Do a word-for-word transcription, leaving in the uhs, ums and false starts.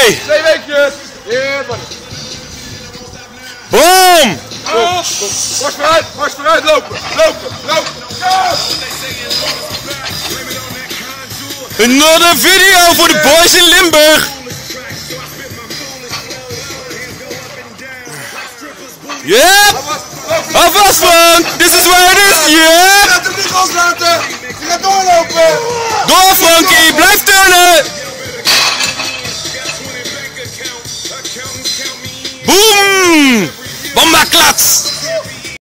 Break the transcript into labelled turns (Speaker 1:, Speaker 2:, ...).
Speaker 1: Twee.
Speaker 2: Twee weekjes. Yeah, buddy.
Speaker 1: Boom.
Speaker 2: Kom, kom. Borst vooruit, borst vooruit, lopen, lopen, lopen. Go!
Speaker 1: Another video voor de boys in Limburg. Yep. Alvast Frank. This is where it is. Yep.
Speaker 2: Laat hem niet loslaten. Je gaat doorlopen.
Speaker 1: Door Frankie. Blijf turnen. Boom. Bomba klats.